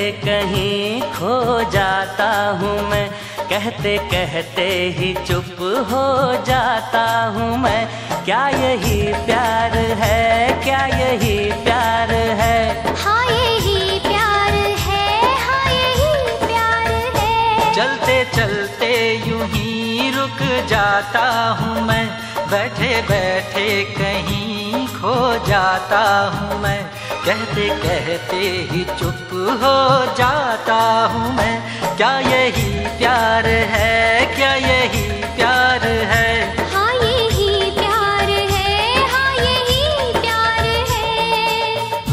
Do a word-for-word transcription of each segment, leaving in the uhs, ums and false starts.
कहीं खो जाता हूँ मैं, कहते कहते ही चुप हो जाता हूँ मैं। क्या यही प्यार है, क्या यही प्यार है? हाँ यही प्यार है, हाँ यही प्यार है। चलते चलते यूं ही रुक जाता हूँ मैं, बैठे बैठे कहीं खो जाता हूँ मैं, कहते कहते ही चुप हो जाता हूँ मैं। क्या यही प्यार है, क्या यही प्यार है? हाँ यही प्यार है, हाँ यही प्यार है।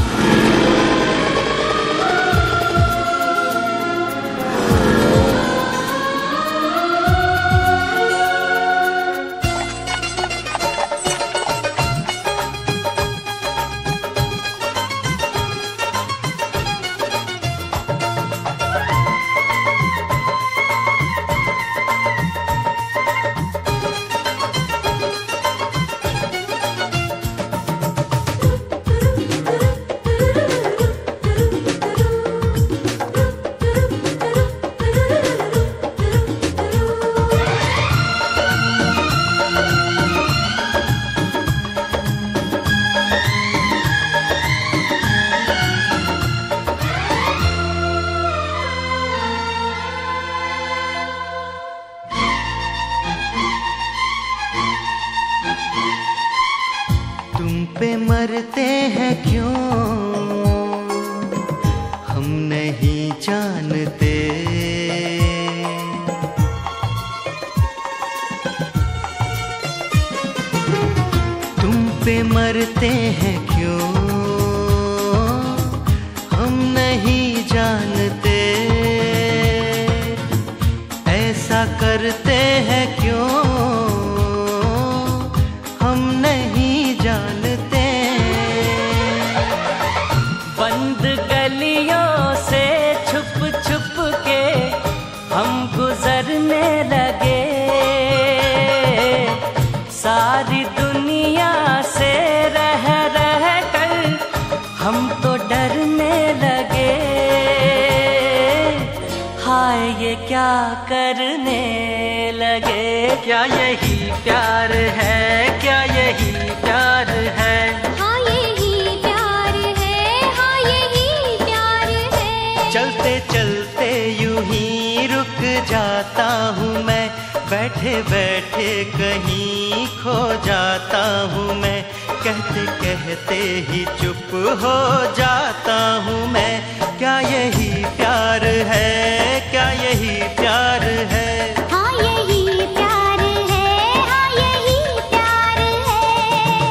तुम पे मरते हैं क्यों हम नहीं जानते, तुम पे मरते हैं क्यों हम नहीं जानते, ऐसा करते हैं क्यों हम नहीं जानते। बंद गलियों से छुप छुप के हम गुजरने लगे, सारी दुनिया से रह रह कर हम तो डरने लगे। हाय ये क्या करने लगे? क्या यही प्यार है, क्या यही प्यार है? हाँ यही प्यार है, हाँ यही प्यार है। चलते चलते यूं ही रुक जाता हूँ मैं, बैठे बैठे कहीं खो जाता हूँ मैं, कहते कहते ही चुप हो जाता हूँ मैं। क्या यही प्यार है, क्या यही प्यार है? हाँ यही प्यार है, हाँ यही प्यार है।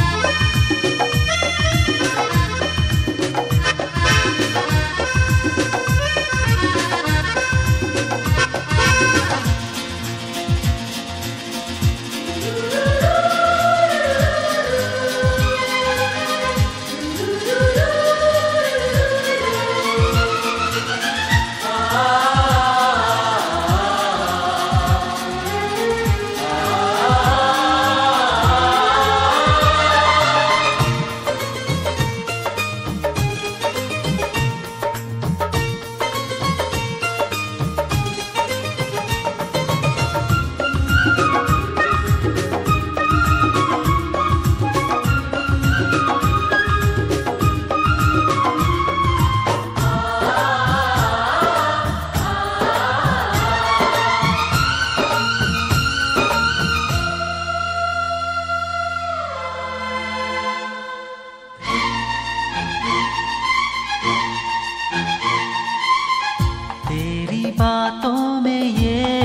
तेरी बातों में ये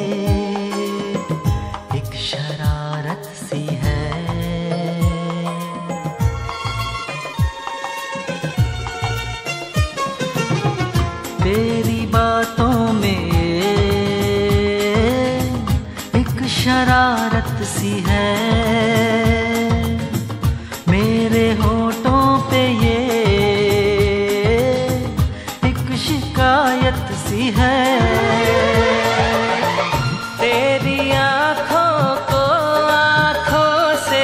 एक शरारत सी है, तेरी बातों में एक शरारत सी है, मेरे होठों पे ये एक शिकायत सी है। तेरी आँखों को आँखों से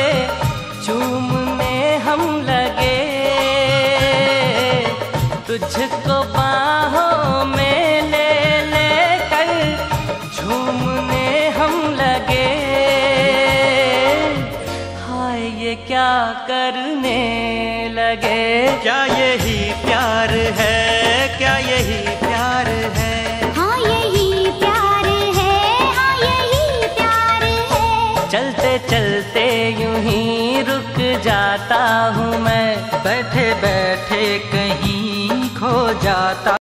चूमने हम लगे, तुझको बाहों करने लगे। क्या यही प्यार है, क्या यही प्यार है? हाँ यही प्यार है, हाँ यही प्यार है। चलते चलते यूं ही रुक जाता हूँ मैं, बैठे बैठे कहीं खो जाता